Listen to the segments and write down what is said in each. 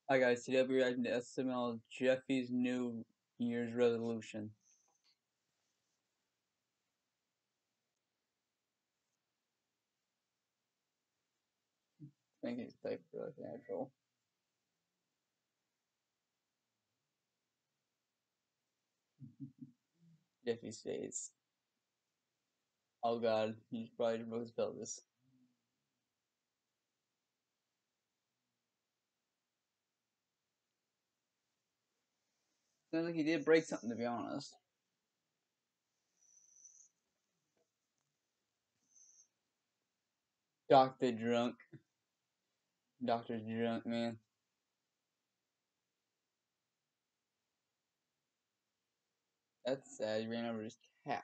Hi guys, today we'll be reacting to SML Jeffy's New Year's resolution. Making his type really natural. Jeffy states, "Oh God, he's probably broke his pelvis." Sounds like he did break something, to be honest. Doctor drunk. Doctor's drunk, man. That's sad. He ran over his cat.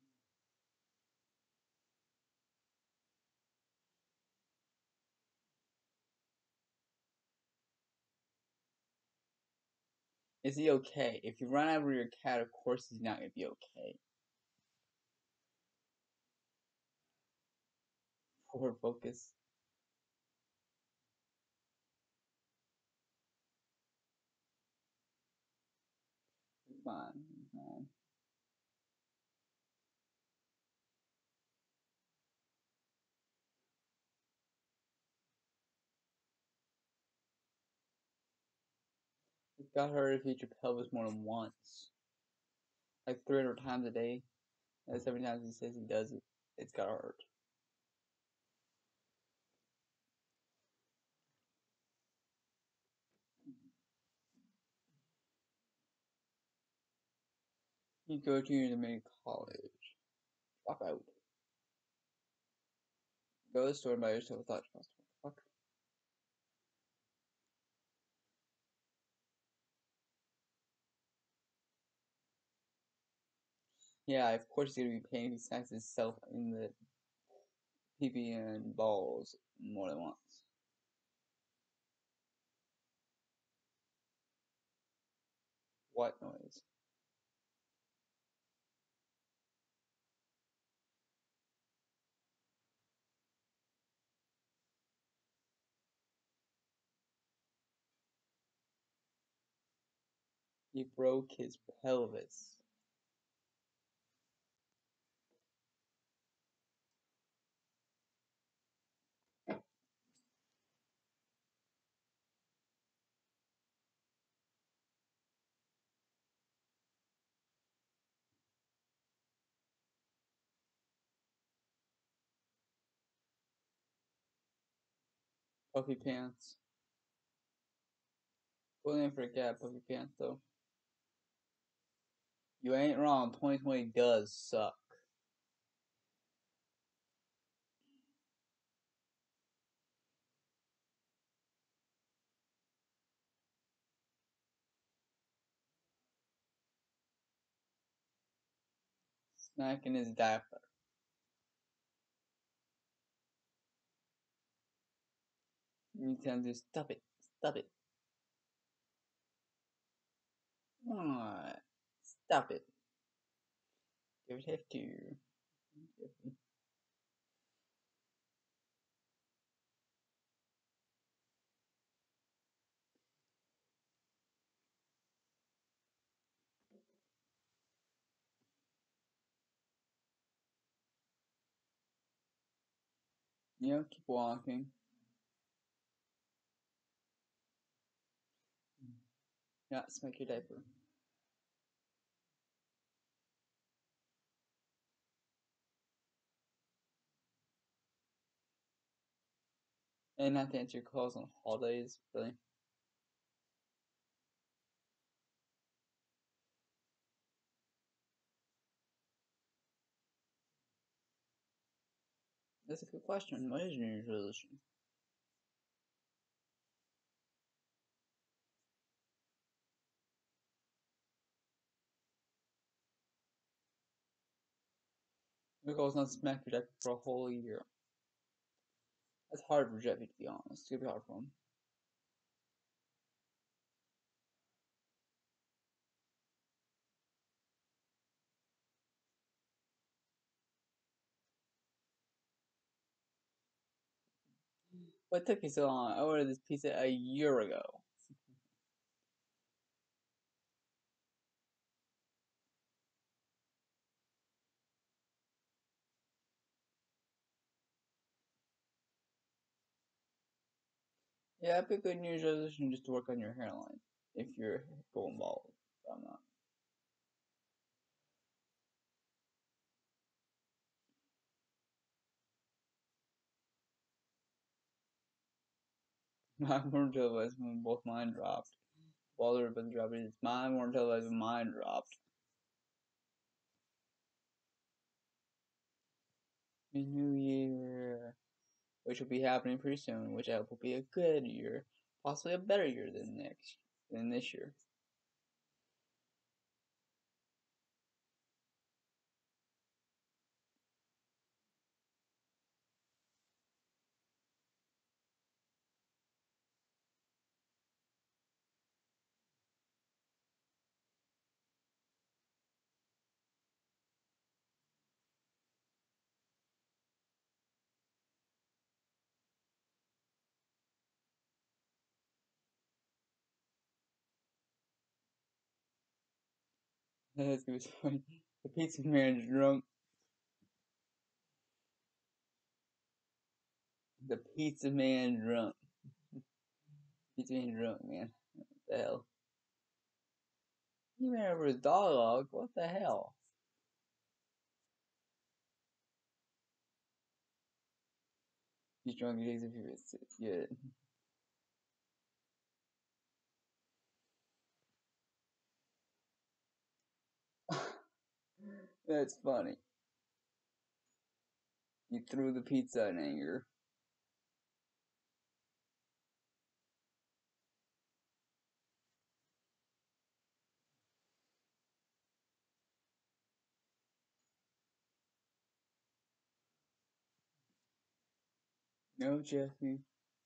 Is he okay? If you run over your cat, of course he's not gonna be okay. Forward focus. Fine, fine. He's got hurt if he hit your pelvis more than once. Like 300 times a day. That's every time he says he does it. It's got hurt. You go to community college. Drop out. Go to the store and buy yourself a thought costume. Fuck. Yeah, of course he's gonna be paying if he smacks himself in the pee and balls more than once. What noise? He broke his pelvis. Puffy pants. Cool name for a cat, puffy pants though. You ain't wrong, 2020 does suck. Smacking his diaper. You tell him to stop it. Stop it. What? Stop it. You would have to. You know, keep walking. Yeah, smack your diaper. And not to answer your calls on holidays, really. That's a good question. What is your New Year's resolution? My goal is not to smack your diaper for a whole year. That's hard for Jeffy, to be honest. It's gonna be hard for him. What took you so long? I ordered this pizza a year ago. Yeah, I pick a New Year's resolution just to work on your hairline if you're going bald. I'm not. Mine weren't televised when both mine dropped. While the ribbons dropped, it's mine weren't televised when mine dropped. A new year, which will be happening pretty soon, which I hope will be a good year, possibly a better year than this year. That's gonna be so funny. The pizza man's drunk. The pizza man drunk. Pizza man drunk, man. What the hell? He ran over his dog. What the hell? He's drunk. He takes a few. It's good. That's funny. He threw the pizza in anger. No, Jeffy.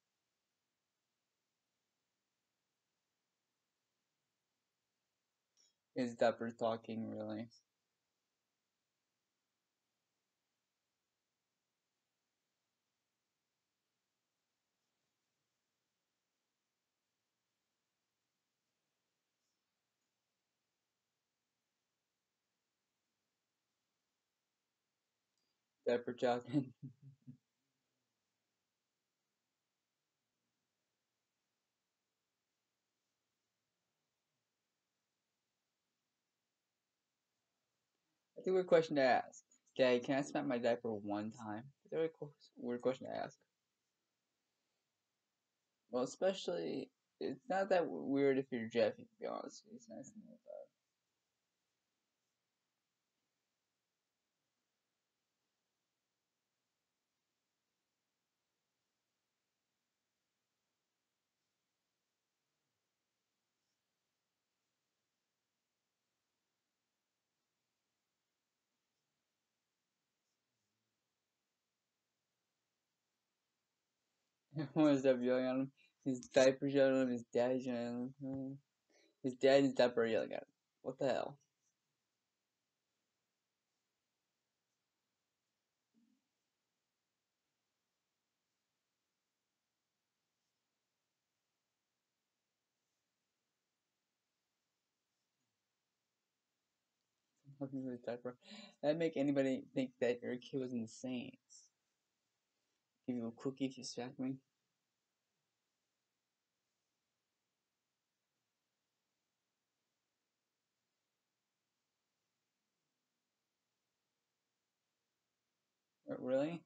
His diaper talking, really. Diaper talking. That's a weird question to ask. Daddy, can I smack my diaper one time? That's a weird question to ask. Well, especially, it's not that weird if you're Jeffy, to be honest. It's nice to know that. One is up yelling at him. His diaper's yelling at him. His daddy's yelling at him. His dad and his diaper are yelling at him. What the hell? Fucking with his diaper. That'd make anybody think that your kid was insane. Give you a cookie if you smack me. Really?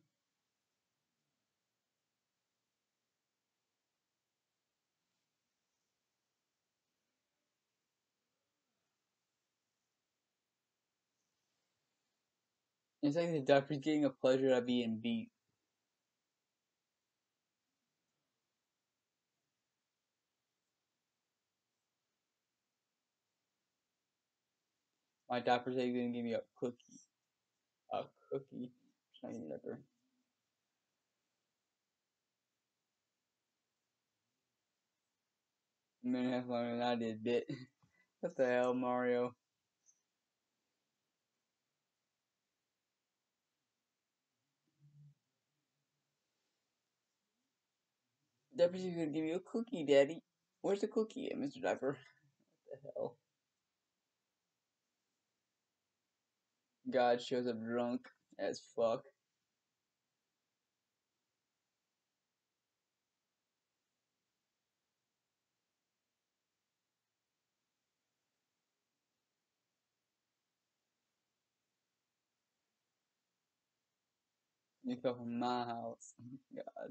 It's like the diaper's getting a pleasure out of being beat. My diaper's like gonna give me a cookie. A cookie. It's not even diaper. A minute and a half longer than I did, bit. What the hell, Mario? Diaper's gonna give you a cookie, Daddy. Where's the cookie at, Mr. Diaper? What the hell? God shows up drunk as fuck. You fell from my house. God.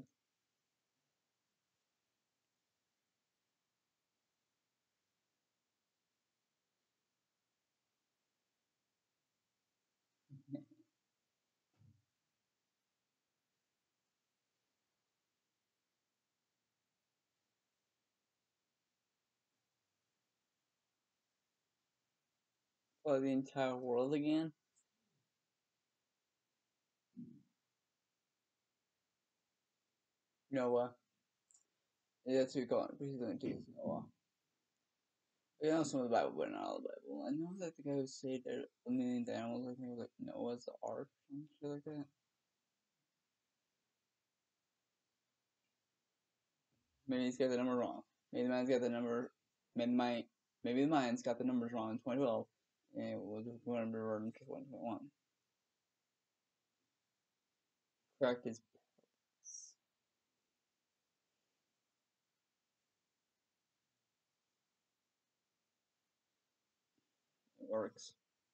For the entire world again? Noah. Yeah, that's who you call it. He's going to Noah. You know some of the Bible, but not all the Bible. I know that the guy who saved a million animals, I think it was like Noah's Ark, or something like that. Maybe he's got the number wrong. Maybe the man's got the number. Maybe maybe the man's got the numbers wrong in 2012, and it was remember in 2021. Correct his. It works.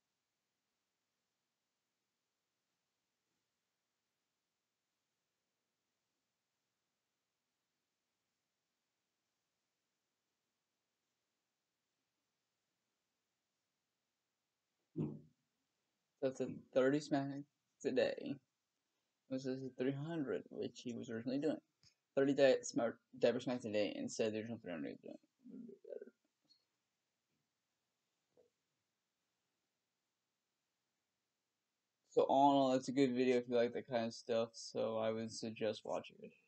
That's a 30 smacks a day. This is 300, which he was originally doing. 30 smart diaper smacks a day instead of the original 300 doing. Would be better. So all in all, it's a good video if you like that kind of stuff. So I would suggest watching it.